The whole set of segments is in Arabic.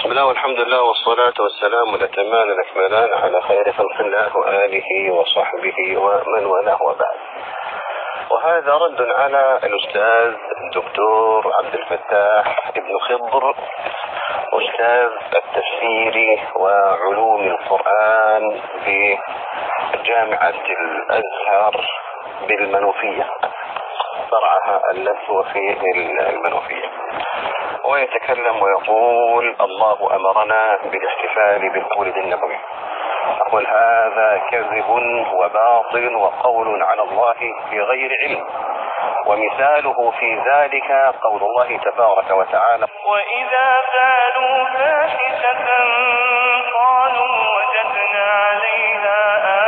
بسم الله والحمد لله والصلاة والسلام الأتمان الأكملان على خير خلق الله وآله وصحبه ومن والاه وبعد. وهذا رد على الأستاذ الدكتور عبد الفتاح ابن خضر أستاذ التفسير وعلوم القرآن بجامعة الأزهر بالمنوفية، فرعها الذي في المنوفية، ويتكلم ويقول: الله أمرنا بالاحتفال بالمولد النبوي. أقول: هذا كذب وباطل وقول على الله بغير علم، ومثاله في ذلك قول الله تبارك وتعالى: وإذا فعلوا فاحشة قالوا وجدنا عليها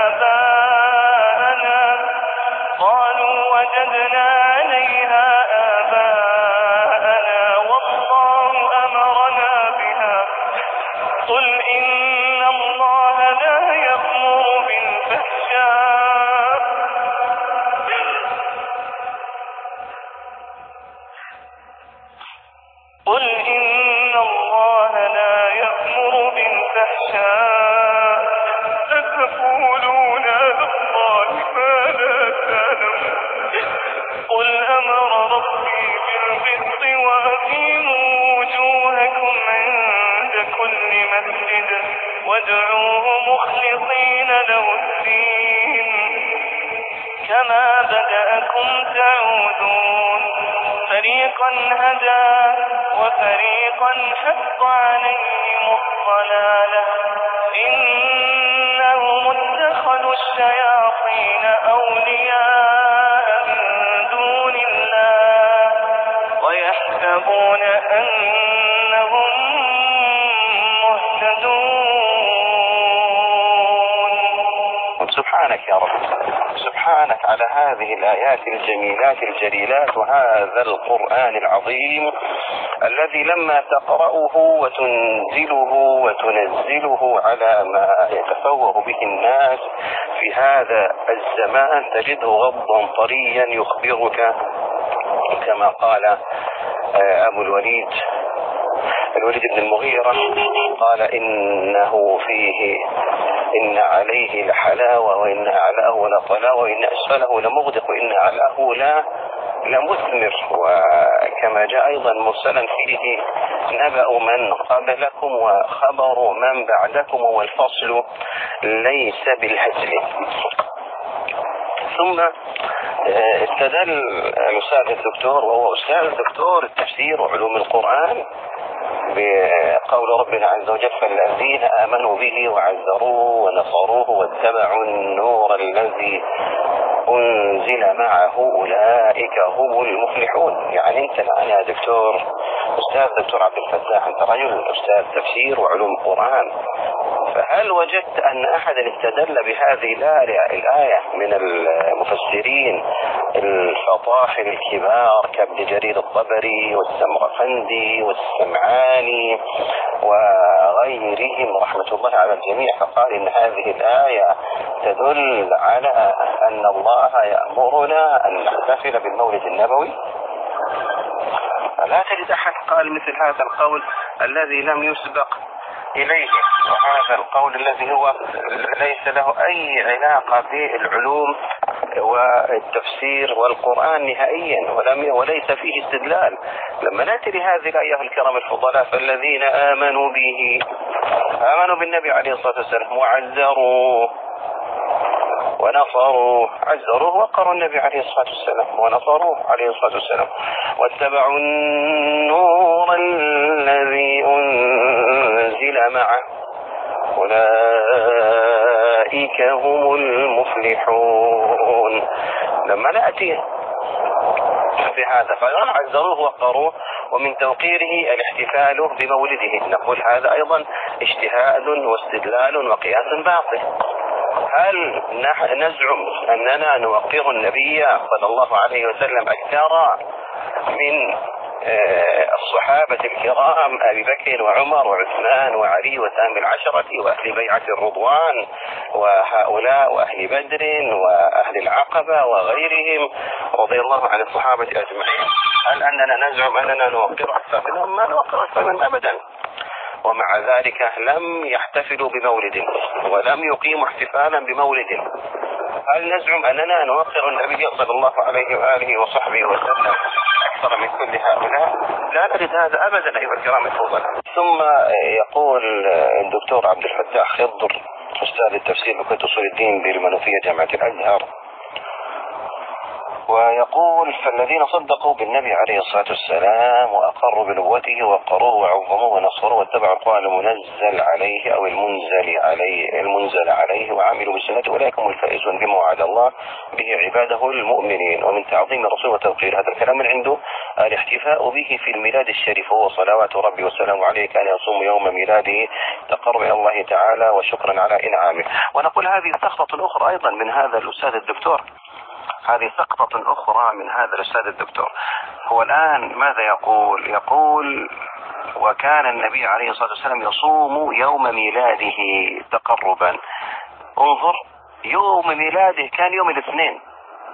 آباءنا والله أمرنا بها. قل إن الله لا يأمر بالفحشاء أتقولون على الله ما لا تعلمون. قل أمر ربي بالقسط وأقيموا وجوهكم عند كل مسجد وادعوه مخلصين له الدين كما بدأكم تعودون. فريقا هدى وفريقا حق عليهم الضلالة إنهم اتخذوا الشياطين أولياء من دون الله ويحسبون أنهم مهتدون. سبحانك يا رب، سبحانك على هذه الآيات الجميلات الجليلات وهذا القرآن العظيم الذي لما تقرأه وتنزله على ما يتفوه به الناس في هذا الزمان تجده غضا طريا يخبرك كما قال أبو الوليد بن المغيرة، قال: إن عليه لحلاوة وإن أعلاه لطلاوة وإن أسفله لمغدق وإن أعلاه لمثمر. وكما جاء أيضا مرسلا فيه: نبأ من قبلكم وخبر من بعدكم والفصل ليس بالهزل. ثم استدل الأستاذ الدكتور، وهو أستاذ الدكتور التفسير وعلوم القرآن، بقول ربنا عز وجل: فالذين آمنوا به وعزروه ونصروه واتبعوا النور الذي أنزل معه أولئك هم المفلحون. يعني أنت الآن يا دكتور أستاذ عبد الفتاح، أنت رجل أستاذ تفسير وعلوم القرآن، فهل وجدت أن أحدا استدل بهذه الآية من المفسرين الفطاحل الكبار كابن جرير الطبري والسمرقندي والسمعاني وغيرهم رحمة الله على الجميع، فقال إن هذه الآية تدل على أن الله يأمرنا أن نحتفل بالمولد النبوي؟ لا تجد أحد قال مثل هذا القول الذي لم يسبق إليه، وهذا القول الذي هو ليس له أي علاقة بالعلوم والتفسير والقرآن نهائيا، وليس فيه استدلال. لما نأتي لهذه الآية الكرام الفضلاء: فالذين آمنوا به، آمنوا بالنبي عليه الصلاة والسلام وعزروه ونصروه، عزروه وقروا النبي عليه الصلاة والسلام ونصروه عليه الصلاة والسلام، واتبعوا النور الذي أنزل معه أولئك هم المفلحون. لما نأتي بهذا فعزروه وقروه، ومن توقيره الاحتفال بمولده، نقول هذا أيضا اجتهاد واستدلال وقياس باطل. هل نزعم أننا نوقر النبي صلى الله عليه وسلم أكثر من الصحابة الكرام أبي بكر وعمر وعثمان وعلي وسائر العشرة وأهل بيعة الرضوان وهؤلاء وأهل بدر وأهل العقبة وغيرهم رضي الله عن الصحابة أجمعين؟ هل أننا نزعم أننا نوقر أكثر منهم؟ ما نوقر أكثر منهم أبدا. ومع ذلك لم يحتفلوا بمولد ولم يقيموا احتفالا بمولد. هل نزعم أننا نوقر النبي صلى الله عليه وآله وصحبه وسلم أكثر من كل هؤلاء؟ لا نريد هذا أبدا أيها الكرام الفضلاء. ثم يقول الدكتور عبد الفتاح خضر أستاذ التفسير بكلية أصول الدين بالمنوفية جامعة الأزهر، ويقول: فالذين صدقوا بالنبي عليه الصلاة والسلام وأقروا بنبوته ووقروه وعظموه ونصروه واتبعوا القرآن المنزل عليه أو المنزل عليه وعملوا بسنته أولئك هم الفائزون بما وعد الله به عباده المؤمنين. ومن تعظيم الرسول وتوقير هذا الكلام من عنده الاحتفاء به في الميلاد الشريف، وهو صلوات ربي وسلامه عليه كان يصوم يوم ميلاده تقرب إلى الله تعالى وشكرا على إنعامه. ونقول هذه سقطة أخرى أيضا من هذا الأستاذ الدكتور، هذه سقطة أخرى من هذا الأستاذ الدكتور. هو الآن ماذا يقول؟ يقول: وكان النبي عليه الصلاة والسلام يصوم يوم ميلاده تقربا. انظر، يوم ميلاده كان يوم الاثنين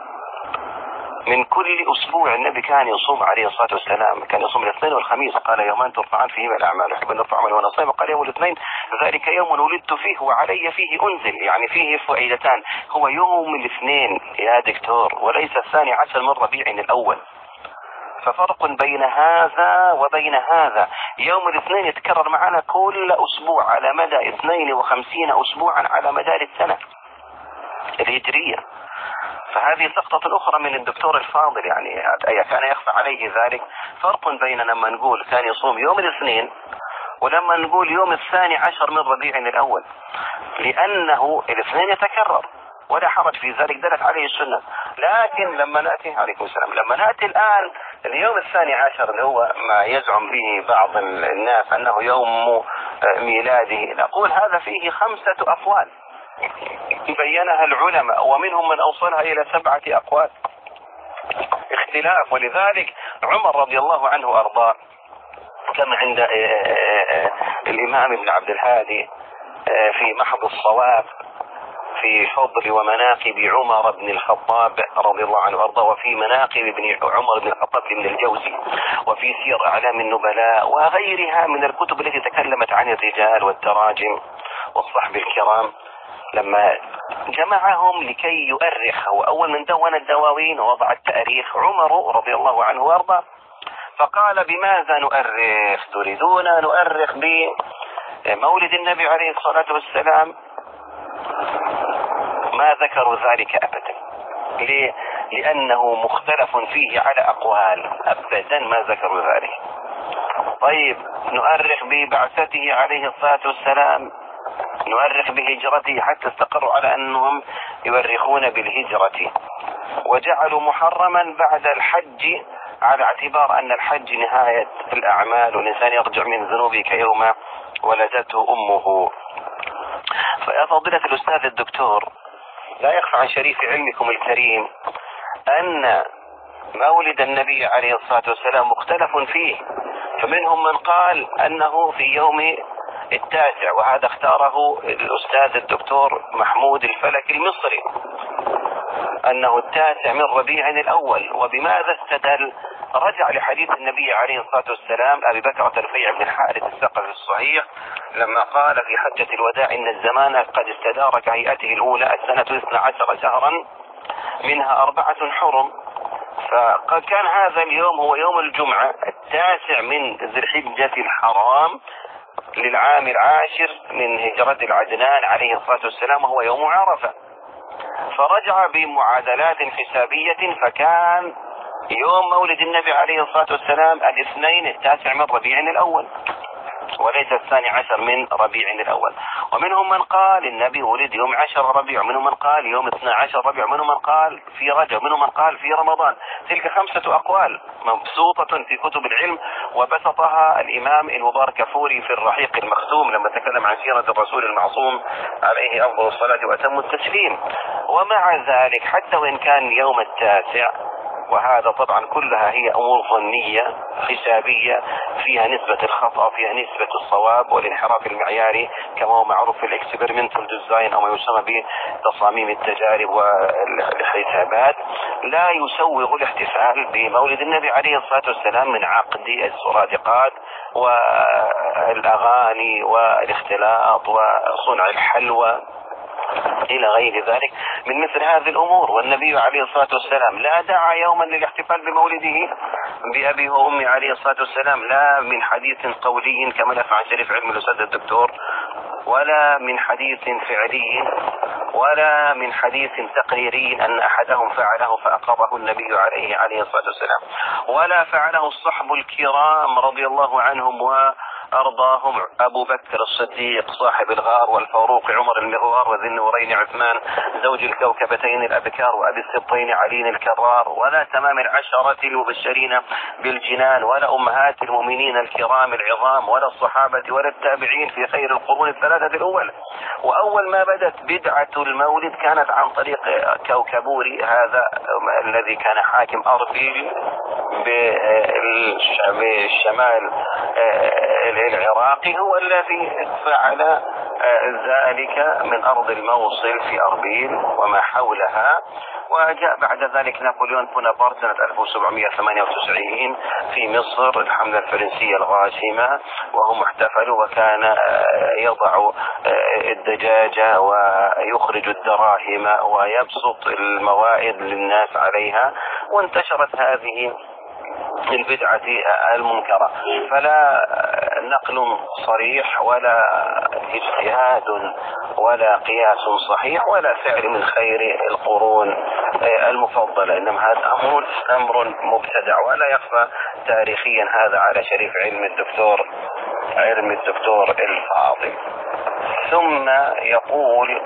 من كل أسبوع. النبي كان يصوم عليه الصلاة والسلام، كان يصوم الاثنين والخميس، قال: يومان ترفعان فيهما الأعمال يحب أن نرفع عمل وأنا صائم. قال: يوم الاثنين ذلك يوم ولدت فيه وعلي فيه أنزل، يعني فيه فائدتان، هو يوم الاثنين يا دكتور وليس 12 من ربيع الأول. ففرق بين هذا وبين هذا. يوم الاثنين يتكرر معنا كل أسبوع على مدى 52 أسبوعا على مدار السنة الهجرية. فهذه سقطة أخرى من الدكتور الفاضل، يعني كان يخفى عليه ذلك. فرق بين لما نقول كان يصوم يوم الاثنين ولما نقول يوم 12 من ربيع الأول، لأنه الاثنين يتكرر ولا حرج في ذلك، دلت عليه السنة. لكن لما نأتي عليكم السلام، لما نأتي الآن اليوم 12 اللي هو ما يزعم به بعض الناس أنه يوم ميلاده، نقول هذا فيه 5 أقوال بينها العلماء، ومنهم من أوصلها إلى 7 أقوال اختلاف. ولذلك عمر رضي الله عنه وأرضاه كما عند الإمام ابن عبد الهادي في محض الصواب في فضل ومناقب عمر بن الخطاب رضي الله عنه وأرضاه، وفي مناقب عمر بن الخطاب بن الجوزي، وفي سير أعلام النبلاء وغيرها من الكتب التي تكلمت عن الرجال والتراجم والصحب الكرام، لما جمعهم لكي يؤرخ. هو أول من دون الدواوين ووضع التاريخ عمر رضي الله عنه وأرضاه، فقال: بماذا نؤرخ؟ تريدون نؤرخ بمولد النبي عليه الصلاة والسلام؟ ما ذكروا ذلك أبدا. ليه؟ لأنه مختلف فيه على أقوال، أبدا ما ذكروا ذلك. طيب نؤرخ ببعثته عليه الصلاة والسلام، نؤرخ بهجرته، حتى استقروا على أنهم يؤرخون بالهجرة، وجعلوا محرما بعد الحج على اعتبار أن الحج نهاية الأعمال والإنسان يرجع من ذنوبه كيوم ولدته أمه. فيا فضيلة الأستاذ الدكتور، لا يخفى عن شريف علمكم الكريم أن مولد النبي عليه الصلاة والسلام مختلف فيه، فمنهم من قال أنه في يوم 9، وهذا اختاره الأستاذ الدكتور محمود الفلك المصري، أنه 9 من ربيع الأول. وبماذا استدل؟ رجع لحديث النبي عليه الصلاة والسلام أبي بكر رفيع بن الحارث الثقفي الصحيح لما قال في حجة الوداع: إن الزمان قد استدار كهيئته الأولى، السنة 12 شهرا منها 4 حرم. فقد كان هذا اليوم هو يوم الجمعة 9 من ذي الحجة الحرام للعام 10 من هجرة العدنان عليه الصلاة والسلام، وهو يوم عرفة. فرجع بمعادلات حسابية، فكان يوم مولد النبي عليه الصلاة والسلام الاثنين 9 من ربيع الأول وليس 12 من ربيع الأول. ومنهم من قال النبي ولد يوم 10 ربيع، ومنهم من قال يوم 12 ربيع، ومنهم من قال في رجب، ومنهم من قال في رمضان. تلك 5 أقوال مبسوطة في كتب العلم، وبسطها الإمام المباركفوري في الرحيق المختوم لما تكلم عن سيرة الرسول المعصوم عليه أفضل الصلاة وأتم التسليم. ومع ذلك حتى وإن كان يوم 9 وهذا طبعا كلها هي أمور ظنية حسابية فيها نسبة الخطأ، فيها نسبة الصواب والانحراف المعياري كما هو معروف في الاكسبيرمنتال ديزاين أو ما يسمى بتصاميم التجارب والحسابات. لا يسوغ الاحتفال بمولد النبي عليه الصلاة والسلام من عقد السرادقات والأغاني والاختلاط وصنع الحلوى إلى غير ذلك من مثل هذه الأمور. والنبي عليه الصلاة والسلام لا دعا يوما للاحتفال بمولده بأبي وأمي عليه الصلاة والسلام، لا من حديث قولي كما نفع عن شريف علم الأستاذ الدكتور، ولا من حديث فعلي، ولا من حديث تقريري أن أحدهم فعله فأقره النبي عليه الصلاة والسلام، ولا فعله الصحب الكرام رضي الله عنهم وأرضاهم، أبو بكر الصديق صاحب الغار، والفاروق عمر المغوار، وذي النورين عثمان زوج الكوكبتين الأبكار، وأبي السبطين علي الكرار، ولا تمام العشرة المبشرين بالجنان، ولا أمهات المؤمنين الكرام العظام، ولا الصحابة ولا التابعين في خير القرون الثلاثة الأول. وأول ما بدت بدعة المولد كانت عن طريق كوكبوري هذا الذي كان حاكم أربيل بالشمال العراقي، هو الذي فعل ذلك من أرض الموصل في أربيل وما حولها. وجاء بعد ذلك نابليون بونابرت سنة 1798 في مصر الحملة الفرنسية الغاشمة، وهم احتفلوا وكان يضع الدجاجة ويخرج الدراهم ويبسط الموائد للناس عليها، وانتشرت هذه البدعة المنكرة. فلا نقل صريح ولا اجتهاد ولا قياس صحيح ولا فعل من خير القرون المفضلة، إنما هذا أمر مبتدع ولا يخفى تاريخيا هذا على شريف علم الدكتور الفاضل. ثم يقول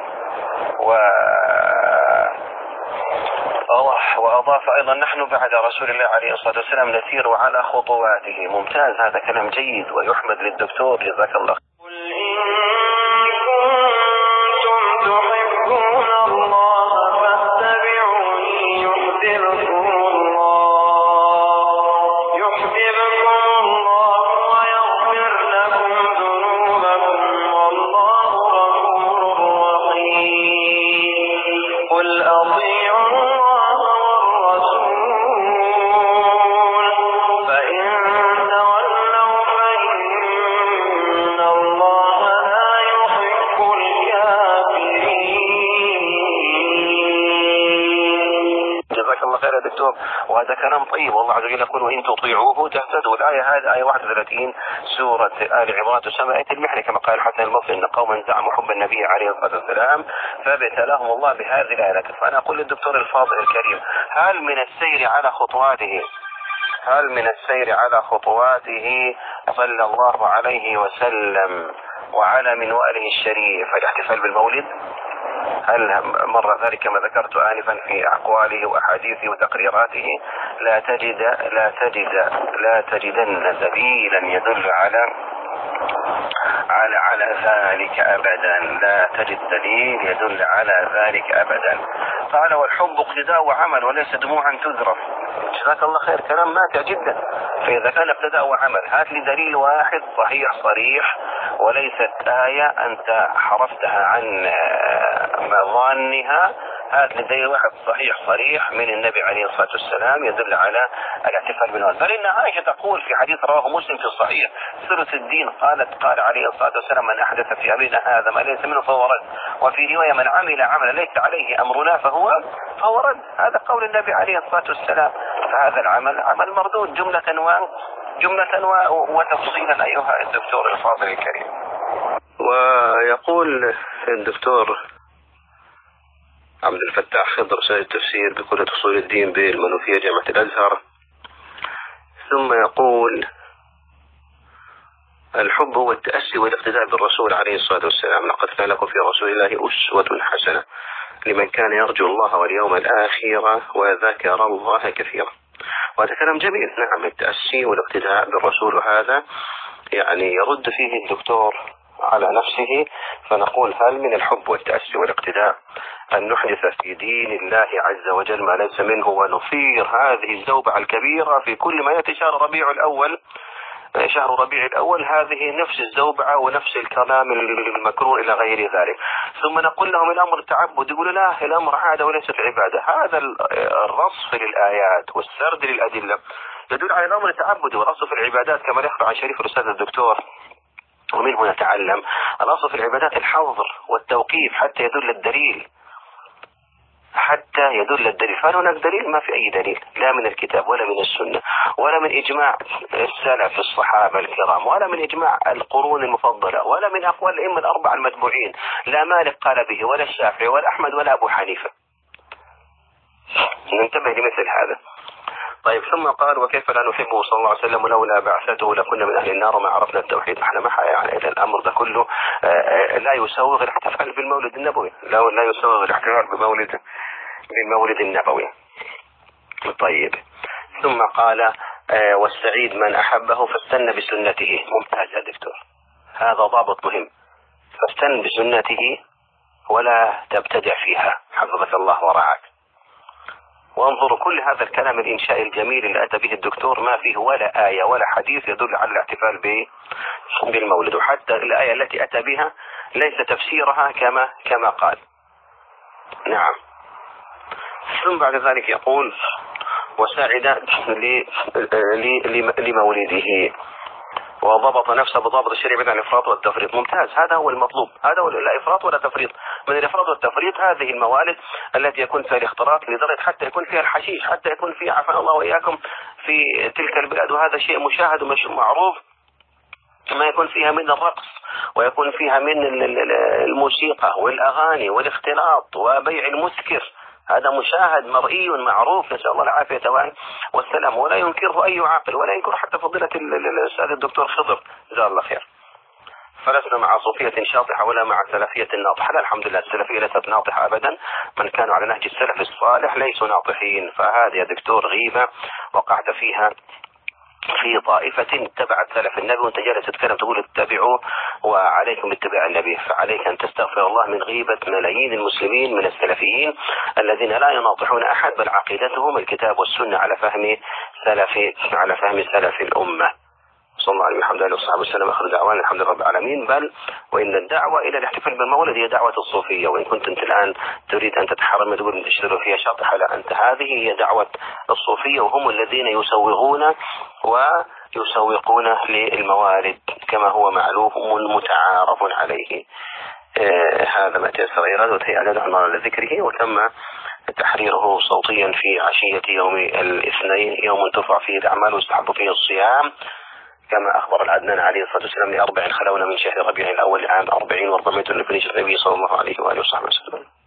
وأضاف أيضا: نحن بعد رسول الله عليه الصلاة والسلام نسير على خطواته. ممتاز، هذا كلام جيد ويحمد للدكتور، جزاك الله. قل إن كنتم تحبون الله فاتبعوني يحببكم الله ويغفر لكم ذنوبكم والله غفور رحيم. قل أطيعوا الله والرسول فإن تولوا فإن الله لا يحب الكافرين. جزاك الله خير يا دكتور، وهذا كلام طيب. والله عز وجل يقول: وإن تطيعوه تهتدوا. الآية هذه آية 31 سورة آل عمران تسمى آية المحنة، كما قال الحسن البصري: إن قوما زعموا حب النبي عليه الصلاة والسلام فابتلاهم الله بهذه الآية. فأنا أقول للدكتور الفاضل الكريم: هل من السير على خطواته صلى الله عليه وسلم وعلى منواله الشريف الاحتفال بالمولد؟ هل مر ذلك كما ذكرت آنفا في أقواله وأحاديثه وتقريراته؟ لا تجدن سبيلا يدل على ذلك أبدا. لا تجد دليل يدل على ذلك أبدا. قال: والحب اقتداء وعمل وليس دموعا تذرف. جزاك الله خير، كلام ماتع جدا. فإذا كان اقتداء وعمل، هات لي دليل واحد صحيح صريح وليست آية أنت حرفتها عن مظانها. هات لي دليل واحد صحيح صريح من النبي عليه الصلاة والسلام يدل على الاحتفال بالمولد. بل إن عائشة تقول في حديث رواه مسلم في الصحيح سرة الدين، قال عليه الصلاة والسلام: من أحدث في أمرنا هذا ما ليس منه فهو رد. وفي رواية: من عمل عملا ليس عليه أمرنا فهو رد. هذا قول النبي عليه الصلاة والسلام. فهذا العمل عمل مردود جملة وتفصيلا أيها الدكتور الفاضل الكريم. ويقول الدكتور عبد الفتاح خضر رسالة التفسير بكلية أصول الدين بالمنوفية جامعة الأزهر، ثم يقول: الحب هو التأسي والاقتداء بالرسول عليه الصلاة والسلام. لقد كان لكم في رسول الله أسوة حسنة لمن كان يرجو الله واليوم الآخر وذكر الله كثيرا. وهذا كلام جميل. نعم، التأسي والاقتداء بالرسول، هذا يعني يرد فيه الدكتور على نفسه، فنقول هل من الحب والتأسي والاقتداء أن نحدث في دين الله عز وجل ما ليس منه، ونثير هذه الزوبعة الكبيرة في كل ما يأتي شهر ربيع الأول؟ شهر ربيع الأول هذه نفس الزوبعة ونفس الكلام المكروه إلى غير ذلك، ثم نقول لهم الأمر تعبد، يقولوا لا الأمر عادة وليست عبادة. هذا الرصف للآيات والسرد للأدلة يدل على الأمر تعبد، والأصل في العبادات كما يخبر عن شريف الأستاذ الدكتور ومنه نتعلم، الأصل في العبادات الحظر والتوقيف حتى يدل الدليل، فهناك دليل؟ ما في أي دليل، لا من الكتاب ولا من السنة ولا من إجماع السلف الصحابة الكرام ولا من إجماع القرون المفضلة ولا من أقوال الأئمة الأربعة المتبوعين، لا مالك قال به ولا الشافعي ولا أحمد ولا أبو حنيفة. ننتبه لمثل هذا. طيب ثم قال وكيف لا نحبه صلى الله عليه وسلم ولولا بعثته لكنا من أهل النار وما عرفنا التوحيد. احنا ما يعني الأمر ده كله لا يسوغ الاحتفال بالمولد النبوي، لا يسوغ الاحتفال بالمولد النبوي. طيب ثم قال والسعيد من أحبه فاستنى بسنته. ممتاز يا دكتور، هذا ضابط مهم، فاستن بسنته ولا تبتدع فيها حفظك الله ورعاك. وانظروا كل هذا الكلام الإنشاء الجميل اللي أتى به الدكتور ما فيه ولا آية ولا حديث يدل على الاحتفال بالمولد، وحتى الآية التي أتى بها ليس تفسيرها كما قال. نعم. ثم بعد ذلك يقول وساعد لمولده وضبط نفسه بضابط الشريعة عن الإفراط والتفريط. ممتاز، هذا هو المطلوب، هذا هو لا إفراط ولا تفريط. من الإفراط والتفريط هذه الموالد التي يكون فيها الاختلاط لدرجة حتى يكون فيها الحشيش، حتى يكون فيها عافانا الله وإياكم في تلك البلاد، وهذا شيء مشاهد ومعروف، ما يكون فيها من الرقص ويكون فيها من الموسيقى والأغاني والاختلاط وبيع المسكر، هذا مشاهد مرئي معروف، نسأل الله العافية والسلام، ولا ينكره أي عاقل ولا ينكر حتى فضيلة الأستاذ الدكتور خضر جزاه الله خير. فلسنا مع صوفية شاطحة ولا مع سلفية ناطحة، لا الحمد لله السلفية ليست ناطحة أبدا، من كانوا على نهج السلف الصالح ليسوا ناطحين. فهذه يا دكتور غيبة وقعت فيها في طائفة تبعت سلف النبي، وانت جالس تتكلم تقول اتبعوه وعليكم باتباع النبي، فعليك ان تستغفر الله من غيبة ملايين المسلمين من السلفيين الذين لا يناطحون احد، بل عقيدتهم الكتاب والسنة على فهم سلف الامة. صلى الله عليه وسلم وصحبه وسلم. اخر دعوانا الحمد لله رب العالمين. بل وان الدعوة الى الاحتفال بالمولد هي دعوة الصوفية، وان كنت انت الان تريد ان تتحرم تقول تشتروا فيها شاطحة، لا، انت هذه هي دعوة الصوفية، وهم الذين يسوقون للموالد كما هو معلوم متعارف عليه. هذا ما تيسر إيراده وتهيأ على ذكره، وتم تحريره صوتيا في عشية يوم الاثنين، يوم ترفع فيه الأعمال ويستحب فيه الصيام، كما أخبر العدنان عليه الصلاة والسلام ل40 خلونا من شهر ربيع الأول عام 40 وربما النبي صلى الله عليه وآله وصحبه وسلم.